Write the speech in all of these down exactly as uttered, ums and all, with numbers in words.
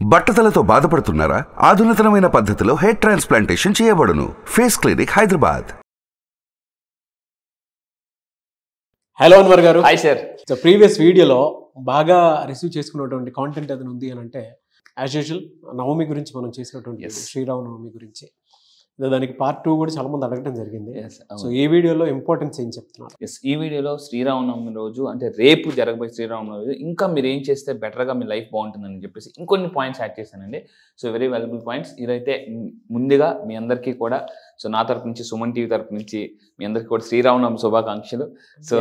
బట్టతలతో బాధపడుతున్నారా? ఆధునితనమైన పద్ధతిలో హెయిర్ ట్రాన్స్ప్లాంటేషన్ చేయబడును. Face clinic, Hyderabad. Hello Anwar garu. Hi sir. So previous వీడియోలో బాగా రిసీవ్ చేసుకున్నటువంటి కాంటెంట్ ఏదైనా ఉంది అని అంటే యాజ్ యూజువల్ నవమి గురించి మనం చేసినటువంటి శ్రీరామ నవమి గురించి దానికి పార్ట్ టూ కూడా చాలా మంది అడగడం జరిగింది. సో ఈ వీడియోలో ఇంపార్టెన్స్ ఏం చెప్తున్నారు? ఎస్, ఈ వీడియోలో శ్రీరామనవమి రోజు అంటే రేపు జరగబోయే శ్రీరామనవమి రోజు ఇంకా మీరు ఏం చేస్తే బెటర్గా మీ లైఫ్ బాగుంటుందని చెప్పేసి ఇంకొన్ని పాయింట్స్ యాడ్ చేశానండి. So very valuable points. ఇదైతే ముందుగా మీ అందరికీ కూడా సో నా తరపు నుంచి, సుమన్ టీవీ తరపు నుంచి మీ అందరికీ కూడా శ్రీరామనవమి శుభాకాంక్షలు. So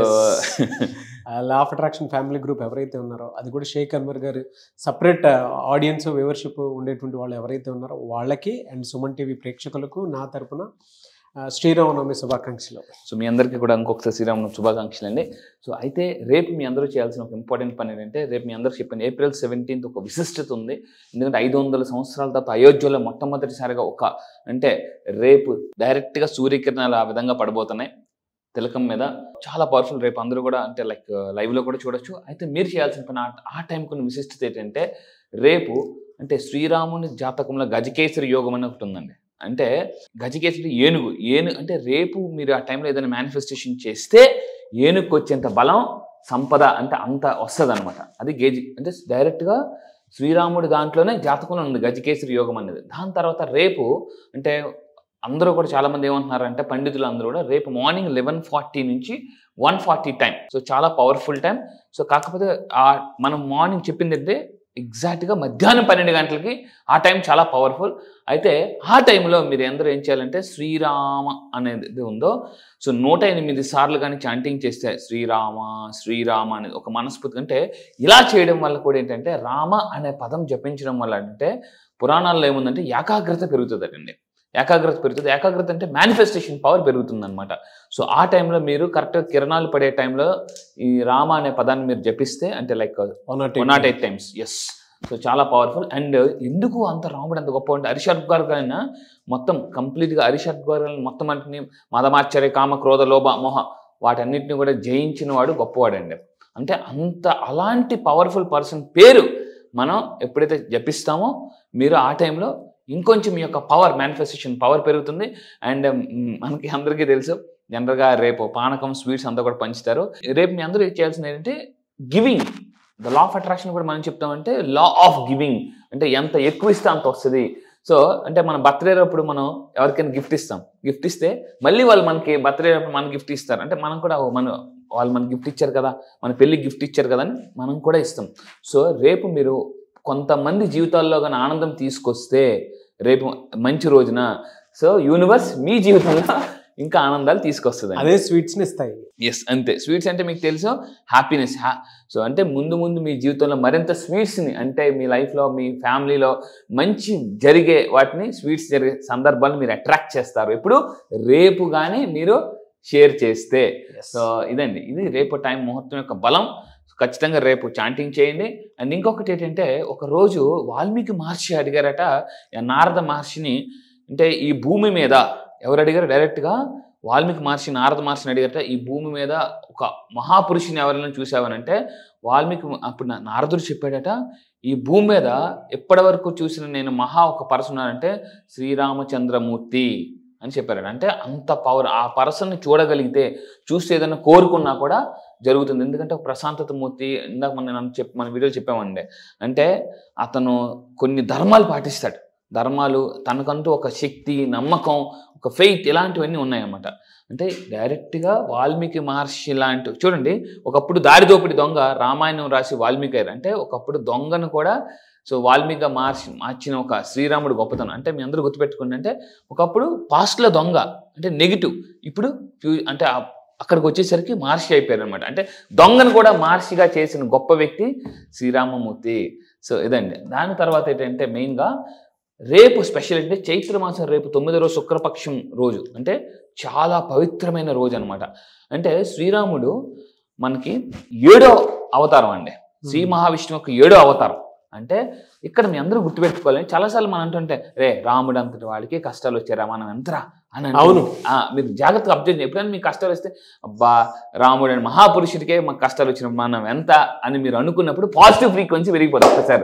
law of attraction family group ఎవరైతే ఉన్నారో అది కూడా షేక్ అన్వర్ గారు సపరేట్ ఆడియన్స్ వ్యూవర్షిప్ ఉండేటువంటి వాళ్ళు ఎవరైతే ఉన్నారో వాళ్ళకి అండ్ సుమన్ టీవీ ప్రేక్షకులకు నా తరపున శ్రీరామనవమి శుభాకాంక్షలు. సో మీ అందరికీ కూడా ఇంకొకసారి శ్రీరామనవమి శుభాకాంక్షలు అండి. సో అయితే రేపు మీ అందరూ చేయాల్సిన ఒక ఇంపార్టెంట్ పని ఏంటంటే, రేపు మీ అందరూ చెప్పండి, ఏప్రిల్ సెవెంటీన్త్ ఒక విశిష్టత ఉంది. ఎందుకంటే ఐదు వందల సంవత్సరాల తర్వాత అయోధ్యలో మొట్టమొదటిసారిగా ఒక అంటే రేపు డైరెక్ట్గా సూర్యకిరణాలు ఆ విధంగా పడబోతున్నాయి తిలకం మీద. చాలా పవర్ఫుల్. రేపు అందరూ కూడా అంటే లైక్ లైవ్లో కూడా చూడొచ్చు. అయితే మీరు చేయాల్సిన పని ఆ టైం కొన్ని విశిష్టత ఏంటంటే, రేపు అంటే శ్రీరాముని జాతకంలో గజకేసరి యోగం అని ఒకటి ఉందండి. అంటే గజకేసరి ఏనుగు ఏనుగు అంటే రేపు మీరు ఆ టైంలో ఏదైనా మేనిఫెస్టేషన్ చేస్తే ఏనుగుకి వచ్చేంత బలం, సంపద అంటే అంత వస్తుంది అనమాట. అది గేజి అంటే డైరెక్ట్గా శ్రీరాముడి దాంట్లోనే జాతకంలో ఉంది గజకేసరి యోగం అనేది. దాని తర్వాత రేపు అంటే అందరూ కూడా చాలామంది ఏమంటున్నారంటే పండితులు అందరూ కూడా రేపు మార్నింగ్ లెవెన్ ఫార్టీ నుంచి వన్ ఫార్టీ టైం. సో చాలా పవర్ఫుల్ టైం. సో కాకపోతే ఆ మనం మార్నింగ్ చెప్పింది అంటే ఎగ్జాక్ట్గా మధ్యాహ్నం పన్నెండు గంటలకి ఆ టైం చాలా పవర్ఫుల్. అయితే ఆ టైంలో మీరు అందరూ ఏం చేయాలంటే శ్రీరామ అనేది ఉందో సో నూట ఎనిమిది సార్లు కానీ చాంటింగ్ చేస్తే శ్రీరామ శ్రీరామ అనేది ఒక మనస్ఫూర్తి అంటే ఇలా చేయడం వల్ల కూడా ఏంటంటే రామ అనే పదం జపించడం వల్ల అంటే పురాణాల్లో ఏముందంటే ఏకాగ్రత పెరుగుతుందండి. ఏకాగ్రత పెరుగుతుంది. ఏకాగ్రత అంటే మేనిఫెస్టేషన్ పవర్ పెరుగుతుంది అనమాట. సో ఆ టైంలో మీరు కరెక్ట్గా కిరణాలు పడే టైంలో ఈ రామ అనే పదాన్ని మీరు జపిస్తే అంటే like one not eight times. Yes, so చాలా పవర్ఫుల్. అండ్ ఎందుకు అంత రాముడు అంత గొప్ప అంటే హరిషడ్ గారు మొత్తం కంప్లీట్గా హరిషడ్ గారు మొత్తం అంటే మదమాశ్చర్య, కామ, క్రోధ, లోభ, మోహ వాటన్నిటిని కూడా జయించిన వాడు గొప్పవాడు అండి. అంటే అంత అలాంటి పవర్ఫుల్ పర్సన్ పేరు మనం ఎప్పుడైతే జపిస్తామో మీరు ఆ టైంలో ఇంకొంచెం మీ యొక్క పవర్ మేనిఫెస్టేషన్ పవర్ పెరుగుతుంది. అండ్ మనకి అందరికీ తెలుసు జనరల్గా రేపు పానకం, స్వీట్స్ అంతా కూడా పంచుతారు. రేపు మీ అందరూ చేయాల్సింది ఏంటంటే giving. The law of attraction కూడా మనం చెప్తామంటే లా ఆఫ్ గివింగ్ అంటే ఎంత ఎక్కువ ఇస్తే అంత వస్తుంది. సో అంటే మన బర్త్డే అప్పుడు మనం ఎవరికైనా గిఫ్ట్ ఇస్తాం. గిఫ్ట్ ఇస్తే మళ్ళీ వాళ్ళు మనకి బర్త్డే అప్పుడు మనకి గిఫ్ట్ ఇస్తారు. అంటే మనం కూడా మన వాళ్ళు మనకి గిఫ్ట్ ఇచ్చారు కదా, మన పెళ్ళికి గిఫ్ట్ ఇచ్చారు కదా అని మనం కూడా ఇస్తాం. సో రేపు మీరు కొంతమంది జీవితాల్లో కానీ ఆనందం తీసుకొస్తే రేపు మంచి రోజున సో యూనివర్స్ మీ జీవితంలో ఇంకా ఆనందాలు తీసుకొస్తుంది. అదే స్వీట్స్ని ఇస్తాయి. ఎస్, అంతే. స్వీట్స్ అంటే మీకు తెలుసు హ్యాపీనెస్. హ్యా సో అంటే ముందు ముందు మీ జీవితంలో మరింత స్వీట్స్ని అంటే మీ లైఫ్లో మీ ఫ్యామిలీలో మంచి జరిగే వాటిని స్వీట్స్ జరిగే సందర్భాలు మీరు అట్రాక్ట్ చేస్తారు ఇప్పుడు రేపు కానీ మీరు షేర్ చేస్తే. సో ఇదండి, ఇది రేపు టైం ముహూర్తం యొక్క బలం. ఖచ్చితంగా రేపు చాంటింగ్ చేయండి. అండ్ ఇంకొకటి ఏంటంటే ఒకరోజు వాల్మీకి మహర్షి అడిగారట నారద మహర్షిని, అంటే ఈ భూమి మీద ఎవరు అడిగారు డైరెక్ట్గా వాల్మీకి మహర్షి నారద మహర్షిని అడిగారట, ఈ భూమి మీద ఒక మహాపురుషుని ఎవరైనా చూసావనంటే వాల్మీకి అప్పుడు నారదుడు చెప్పాడట, ఈ భూమి మీద ఎప్పటి వరకు చూసిన నేను మహా ఒక పర్సన్ అంటే శ్రీరామచంద్రమూర్తి అని చెప్పారు. అంటే అంత పవర్ ఆ పర్సన్ని చూడగలిగితే చూస్తే ఏదైనా కోరుకున్నా కూడా జరుగుతుంది. ఎందుకంటే ఒక ప్రశాంతత మూర్తి. ఇందాక మన నన్ను చెప్పి మన వీడియోలో చెప్పామండి, అంటే అతను కొన్ని ధర్మాలు పాటిస్తాడు. ధర్మాలు తనకంటూ ఒక శక్తి, నమ్మకం, ఒక ఫెయిత్ ఇలాంటివన్నీ ఉన్నాయన్నమాట. అంటే డైరెక్ట్గా వాల్మీకి మహర్షి లాంటి చూడండి, ఒకప్పుడు దారి దోపిడి దొంగ రామాయణం రాసి వాల్మీకి అయ్యారు. అంటే ఒకప్పుడు దొంగను కూడా సో వాల్మీకి మార్చి మార్చిన ఒక శ్రీరాముడు గొప్పతనం. అంటే మీ అందరూ గుర్తుపెట్టుకోండి, అంటే ఒకప్పుడు పాస్ట్లో దొంగ అంటే నెగిటివ్, ఇప్పుడు ఫ్యూ అంటే అక్కడికి వచ్చేసరికి మహర్షి అయిపోయారు అనమాట. అంటే దొంగను కూడా మహర్షిగా చేసిన గొప్ప వ్యక్తి శ్రీరామమూర్తి. సో ఇదండి. దాని తర్వాత ఏంటంటే మెయిన్గా రేపు స్పెషల్ అంటే చైత్ర మాసం రేపు తొమ్మిదో రోజు శుక్రపక్షం రోజు అంటే చాలా పవిత్రమైన రోజు అనమాట. అంటే శ్రీరాముడు మనకి ఏడో అవతారం అండి. శ్రీ మహావిష్ణువు యొక్క ఏడో అవతారం. అంటే ఇక్కడ మీ అందరూ గుర్తుపెట్టుకోవాలని చాలాసార్లు మనం అంటుంటే రే రాముడు అంతటి వాడికి కష్టాలు వచ్చారా మనం ఎంతరా అని. అవును, మీరు జాగ్రత్తగా అబ్జర్వ్ చేయండి. ఎప్పుడైనా మీకు కష్టాలు వస్తే అబ్బా రాముడు అని మహాపురుషుడికే మాకు కష్టాలు వచ్చిన మనం ఎంత అని మీరు అనుకున్నప్పుడు పాజిటివ్ ఫ్రీక్వెన్సీ పెరిగిపోతుంది ఒకసారి.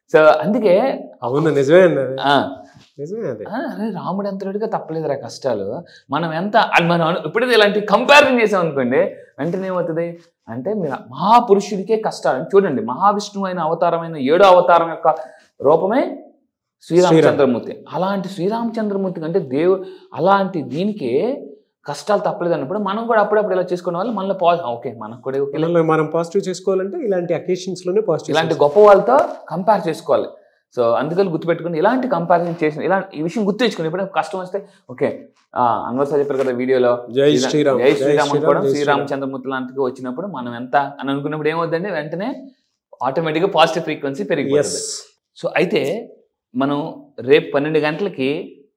సో అందుకే అవును, నిజమే అండి, ఆ, నిజమే అది. ఆ, అరే రాముడు ఎంత రెడ్డిగా తప్పలేదురా కష్టాలు, మనం ఎంత అది మనం అను- ఎప్పుడైతే ఇలాంటి కంపారిజన్ చేసాం అనుకోండి వెంటనే ఏమవుతుంది అంటే మీరు మహాపురుషుడికే కష్టాలు చూడండి. మహావిష్ణువు అయిన అవతారమైన ఏడో అవతారం యొక్క రూపమే శ్రీరామచంద్రమూర్తి. అలాంటి శ్రీరామచంద్రమూర్తి అంటే దేవు అలాంటి దీనికి కష్టాలు తప్పలేదు అన్నప్పుడు మనం కూడా అప్పుడప్పుడు ఇలా చేసుకునే వాళ్ళు మనలో పాజిటివ్ ఓకే మనకు కూడా ఓకే పిల్లల్ని మనం పాజిటివ్ చేసుకోవాలంటే ఇలాంటి అకేషన్స్ లోనే పాజిటివ్, ఇలాంటి గొప్ప వాళ్ళతో కంపేర్ చేసుకోవాలి. సో అందుకని గుర్తుపెట్టుకుని ఇలాంటి కంపారిజన్ చేసిన ఇలా ఈ విషయం గుర్తు తెచ్చుకుని ఎప్పుడైనా కష్టం వస్తే ఓకే అన్వర్ సార్ చెప్పారు కదా వీడియోలో జై శ్రీరామ్ జై శ్రీరామ్ అనుకోవడం శ్రీరామచంద్రమూర్తి లాంటికి వచ్చినప్పుడు మనం ఎంత అని అనుకున్నప్పుడు ఏమవుతుందండి వెంటనే ఆటోమేటిక్గా పాజిటివ్ ఫ్రీక్వెన్సీ పెరిగిపోతుంది. సో అయితే మనం రేపు పన్నెండు గంటలకి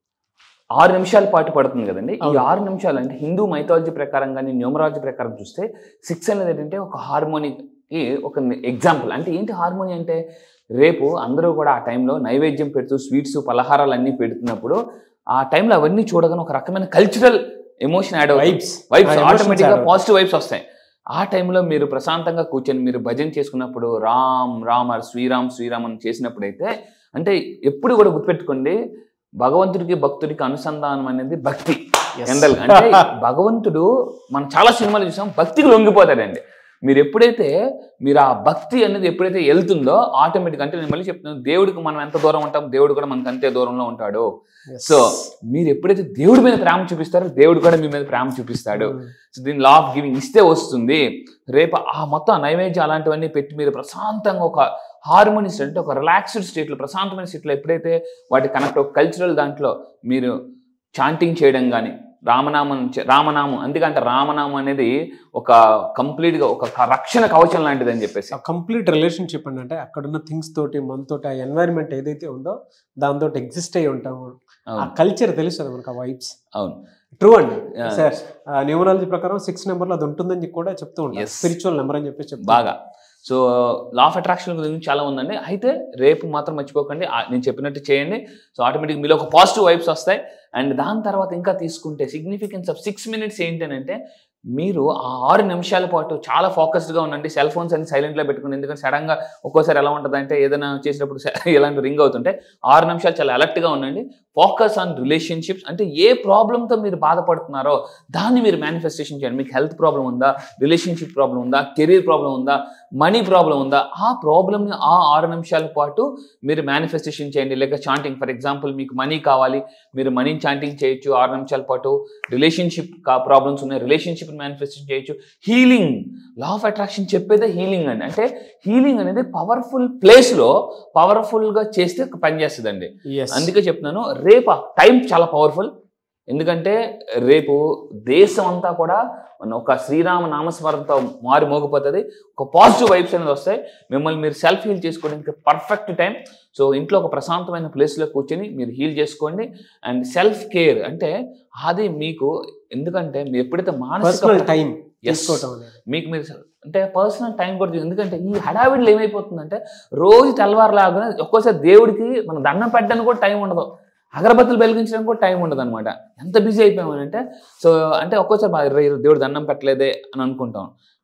ఆరు నిమిషాల పాటు పడుతుంది కదండి. ఈ ఆరు నిమిషాలు అంటే హిందూ మైథాలజీ ప్రకారం కానీ న్యూమరాలజీ ప్రకారం చూస్తే సిక్స్ అనేది ఏంటంటే ఒక హార్మోనికి ఒక ఎగ్జాంపుల్. అంటే ఏంటి హార్మోని అంటే రేపు అందరూ కూడా ఆ టైంలో నైవేద్యం పెడుతూ స్వీట్స్ పలహారాలు అన్నీ పెడుతున్నప్పుడు ఆ టైంలో అవన్నీ చూడగానే ఒక రకమైన cultural emotion and vibes vibes ఆటోమేటిక్గా పాజిటివ్ వైబ్స్ వస్తాయి. ఆ టైంలో మీరు ప్రశాంతంగా కూర్చొని మీరు భజన చేసుకున్నప్పుడు రామ్ రామ్ శ్రీరామ్ శ్రీరామ్ అని చేసినప్పుడు అయితే అంటే ఎప్పుడు కూడా గుర్తుపెట్టుకోండి భగవంతుడికి భక్తుడికి అనుసంధానం అనేది భక్తి. జనరల్ అంటే భగవంతుడు మనం చాలా సినిమాలు చూసాం భక్తికి లొంగిపోతాడండి. మీరు ఎప్పుడైతే మీరు ఆ భక్తి అనేది ఎప్పుడైతే వెళ్తుందో ఆటోమేటిక్ అంటే నేను మళ్ళీ చెప్తున్నాను దేవుడికి మనం ఎంత దూరం ఉంటాం దేవుడు కూడా మనకు అంతే దూరంలో ఉంటాడు. సో మీరు ఎప్పుడైతే దేవుడి మీద ప్రేమ చూపిస్తారో దేవుడు కూడా మీ మీద ప్రేమ చూపిస్తాడు. సో దీని లా ఆఫ్ గివింగ్ ఇస్తే వస్తుంది. రేపు ఆ మొత్తం నైవేద్యం అలాంటివన్నీ పెట్టి మీరు ప్రశాంతంగా ఒక హార్మోనీ స్టేట్ అంటే ఒక రిలాక్స్డ్ స్టేట్లో ప్రశాంతమైన స్టేట్లో ఎప్పుడైతే వాటి కనెక్ట్ ఒక కల్చరల్ దాంట్లో మీరు చాంటింగ్ చేయడం కానీ రామనామం రామనామం ఎందుకంటే రామనామం అనేది ఒక కంప్లీట్గా ఒక రక్షణ కవచం లాంటిది అని చెప్పేసి కంప్లీట్ రిలేషన్షిప్ అండి. అంటే అక్కడున్న థింగ్స్ తోటి మనతోటి ఆ ఎన్వైరన్మెంట్ ఏదైతే ఉందో దాంతో ఎగ్జిస్ట్ అయ్యి ఉంటాము. ఆ కల్చర్ తెలుస్తుంది మనకు, ఆ వైబ్స్. అవును, ట్రూ అండి. సార్ న్యూమరాలజీ ప్రకారం సిక్స్ నెంబర్లో అది ఉంటుందని కూడా చెప్తూ ఉంటారు, స్పిరిచువల్ నెంబర్ అని చెప్పేసి బాగా. సో లా ఆఫ్ అట్రాక్షన్ గురించి చాలా ఉందండి. అయితే రేపు మాత్రం మర్చిపోకండి నేను చెప్పినట్టు చేయండి. సో ఆటోమేటిక్ మీలో ఒక పాజిటివ్ వైబ్స్ వస్తాయి. అండ్ దాని తర్వాత ఇంకా తీసుకుంటే సిగ్నిఫికెన్స్ ఆఫ్ సిక్స్ మినిట్స్ ఏంటంటే మీరు ఆ ఆరు నిమిషాల పాటు చాలా ఫోకస్డ్గా ఉండండి. సెల్ ఫోన్స్ అన్ని సైలెంట్లో పెట్టుకుని, ఎందుకంటే సడన్గా ఒక్కోసారి ఎలా ఉంటుంది అంటే ఏదైనా చేసినప్పుడు ఇలాంటి రింగ్ అవుతుంటే ఆరు నిమిషాలు చాలా అలర్ట్గా ఉండండి. Focus on relationships. అంటే ఏ ప్రాబ్లంతో మీరు బాధపడుతున్నారో దాన్ని మీరు మేనిఫెస్టేషన్ చేయండి. మీకు హెల్త్ ప్రాబ్లం ఉందా, రిలేషన్షిప్ ప్రాబ్లం ఉందా, కెరీర్ ప్రాబ్లం ఉందా, మనీ ప్రాబ్లం ఉందా, ఆ ప్రాబ్లమ్ని ఆ ఆరు నిమిషాల పాటు మీరు మేనిఫెస్టేషన్ చేయండి. లేక చాంటింగ్, ఫర్ ఎగ్జాంపుల్ మీకు మనీ కావాలి, మీరు మనీని చాంటింగ్ చేయొచ్చు ఆరు నిమిషాల పాటు. రిలేషన్షిప్ ప్రాబ్లమ్స్ ఉన్నాయి, రిలేషన్షిప్ మేనిఫెస్టేషన్ చేయొచ్చు. హీలింగ్, లా ఆఫ్ అట్రాక్షన్ చెప్పేదే హీలింగ్ అండి. అంటే హీలింగ్ అనేది పవర్ఫుల్ ప్లేస్లో పవర్ఫుల్గా చేస్తే పనిచేస్తుందండి. అందుకే చెప్తున్నాను రేపు టైం చాలా పవర్ఫుల్. ఎందుకంటే రేపు దేశం అంతా కూడా ఒక శ్రీరామ నామస్మరణతో మారి మోగిపోతుంది. ఒక పాజిటివ్ వైబ్స్ అనేది వస్తాయి. మిమ్మల్ని మీరు సెల్ఫ్ హీల్ చేసుకోవడానికి పర్ఫెక్ట్ టైం. సో ఇంట్లో ఒక ప్రశాంతమైన ప్లేస్లో కూర్చొని మీరు హీల్ చేసుకోండి. అండ్ సెల్ఫ్ కేర్ అంటే అది మీకు, ఎందుకంటే మీరు ఎప్పుడైతే మానసిక టైం మీకు మీరు అంటే పర్సనల్ టైం కూడా, ఎందుకంటే ఈ హడావిడిలో ఏమైపోతుందంటే రోజు తెల్లవారులాగా ఒక్కోసారి దేవుడికి మనం దండం పెట్టడానికి కూడా టైం ఉండదు, అగరబత్తులు వెలిగించడానికి కూడా టైం ఉండదు అనమాట. ఎంత బిజీ అయిపోయామనంటే సో అంటే ఒక్కోసారి దేవుడు దండం పెట్టలేదే అని అనుకుంటాం.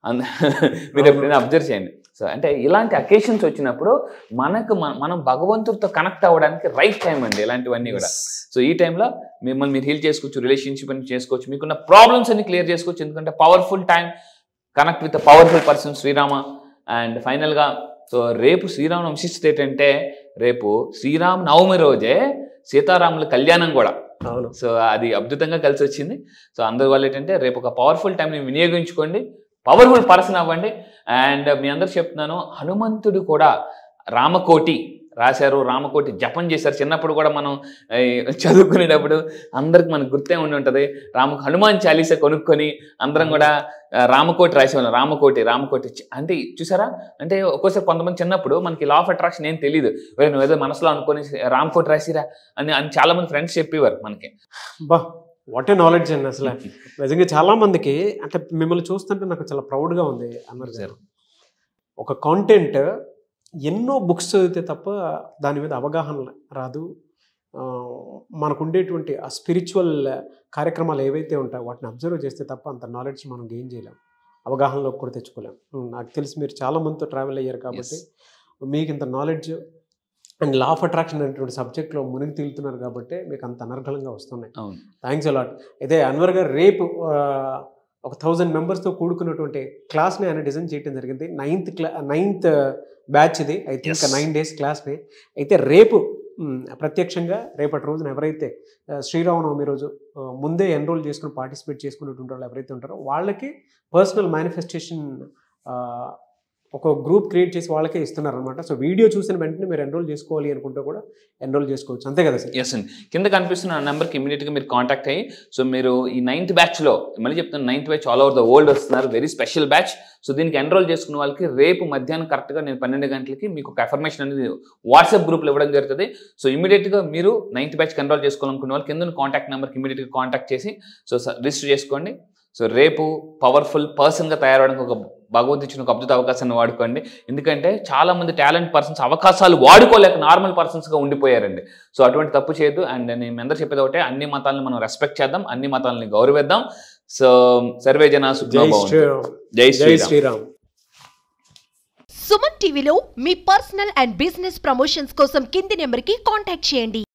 మీరు ఎప్పుడైనా అబ్జర్వ్ చేయండి. సో అంటే ఇలాంటి అకేషన్స్ వచ్చినప్పుడు మనకు మనం భగవంతుడితో కనెక్ట్ అవ్వడానికి రైట్ టైం అండి ఇలాంటివన్నీ కూడా. సో ఈ టైంలో మిమ్మల్ని మీరు హీల్ చేసుకోవచ్చు, రిలేషన్షిప్ అని చేసుకోవచ్చు, మీకున్న ప్రాబ్లమ్స్ అన్ని క్లియర్ చేసుకోవచ్చు. ఎందుకంటే powerful time, connect with powerful person Sri Rama. And ఫైనల్గా సో రేపు శ్రీరామ విశిష్టత ఏంటంటే రేపు శ్రీరామ నవమి రోజే సీతారాముల కళ్యాణం కూడా. అవును. సో అది అద్భుతంగా కలిసి వచ్చింది. సో అందరి వల్ల ఏంటంటే రేపు ఒక పవర్ఫుల్ టైంని వినియోగించుకోండి, పవర్ఫుల్ పర్సన్ అవ్వండి. అండ్ మీ అందరు చెప్తున్నాను హనుమంతుడు కూడా రామకోటి రాశారు, రామకోటి జపం చేశారు. చిన్నప్పుడు కూడా మనం చదువుకునేటప్పుడు అందరికి మనకు గుర్తే ఉండి ఉంటుంది. రామ హనుమాన్ చాలీసా కొనుక్కొని అందరం కూడా రామకోటి రాసేవాళ్ళం. రామకోటి రామకోటి అంటే చూసారా, అంటే ఒక్కోసారి కొంతమంది చిన్నప్పుడు మనకి లా ఆఫ్ అట్రాక్షన్ ఏం తెలియదు, నువ్వు ఏదో మనసులో అనుకొని రామకోటి రాసిరా అని అని చాలా మంది ఫ్రెండ్స్ చెప్పేవారు మనకి. బా వాట్ ఏ నాలెడ్జ్ అండి అసలు. నిజంగా చాలా మందికి అంటే మిమ్మల్ని చూస్తుంటే నాకు చాలా ప్రౌడ్గా ఉంది అన్నారు సార్. ఒక కాంటెంట్ ఎన్నో బుక్స్ చదివితే తప్ప దాని మీద అవగాహన రాదు. మనకు ఉండేటువంటి ఆ స్పిరిచువల్ కార్యక్రమాలు ఏవైతే ఉంటాయో వాటిని అబ్జర్వ్ చేస్తే తప్ప అంత నాలెడ్జ్ మనం గెయిన్ చేయలేం, అవగాహనలోకి కూడా తెచ్చుకోలేం. నాకు తెలిసి మీరు చాలా మందితో ట్రావెల్ అయ్యారు కాబట్టి మీకు ఇంత knowledge and law of attraction అనేటువంటి సబ్జెక్ట్లో మునిగి తేలుతున్నారు కాబట్టి మీకు అంత అనర్గళంగా వస్తున్నాయి. అవును. Thanks a lot. అయితే అన్వర్ గారు రేపు ఒక థౌజండ్ మెంబర్స్తో కూడుకున్నటువంటి క్లాస్ని ఆయన డిజైన్ చేయడం జరిగింది. నైన్త్ క్లా నైన్త్ బ్యాచ్ ఇది, ఐ థింక్ నైన్ డేస్ క్లాస్ని. అయితే రేపు ప్రత్యక్షంగా రేపటి రోజున ఎవరైతే శ్రీరామనవమి రోజు ముందే ఎన్రోల్ చేసుకుని పార్టిసిపేట్ చేసుకున్నటువంటి వాళ్ళు ఎవరైతే ఉంటారో వాళ్ళకి పర్సనల్ మేనిఫెస్టేషన్ ఒక గ్రూప్ క్రియేట్ చేసి వాళ్ళకే ఇస్తున్నారు అనమాట. సో వీడియో చూసిన వెంటనే మీరు ఎన్రోల్ చేసుకోవాలి అనుకుంటే కూడా ఎన్రోల్ చేసుకోవచ్చు, అంతే కదా సార్? ఎస్ అండి. కింద కనిపిస్తున్న నెంబర్కి ఇమీడియట్గా మీరు కాంటాక్ట్ అయ్యి, సో మీరు ఈ నైన్త్ బ్యాచ్లో, మళ్ళీ చెప్తున్న ninth batch all over the world వస్తున్నారు, వెరీ స్పెషల్ బ్యాచ్. సో దీనికి ఎన్రోల్ చేసుకున్న వాళ్ళకి రేపు మధ్యాహ్నం కరెక్ట్గా నేను పన్నెండు గంటలకి మీకు ఒక అఫర్మేషన్ అనేది వాట్సాప్ గ్రూప్లో ఇవ్వడం జరుగుతుంది. సో ఇమీడియట్గా మీరు నైన్త్ బ్యాచ్కి ఎన్రోల్ చేసుకోవాలనుకున్న వాళ్ళు కింద కాంటాక్ట్ నెంబర్కి ఇమీడియట్గా కాంటాక్ట్ చేసి సో రిజిస్టర్ చేసుకోండి. సో రేపు పవర్ఫుల్ పర్సన్గా తయారవడానికి ఒక భగవంతు ఇచ్చిన ఒక అద్భుత అవకాశాన్ని వాడుకోండి. ఎందుకంటే చాలా మంది టాలెంట్ పర్సన్స్ అవకాశాలు వాడుకోలేక నార్మల్ పర్సన్స్గా ఉండిపోయారండి. సో అటువంటి తప్పు చేయొద్దు. అండ్ నేను అందరూ చెప్పేది ఒకటే, అన్ని మతాలను మనం రెస్పెక్ట్ చేద్దాం, అన్ని మతాలని గౌరవిద్దాం. సో సర్వే జన సుఖినో భవంతు. జై శ్రీరామ్. సుమన్ టీవీలో మీ పర్సనల్ అండ్ బిజినెస్ ప్రమోషన్స్ కోసం కింది నెంబర్కి కాంటాక్ట్ చేయండి.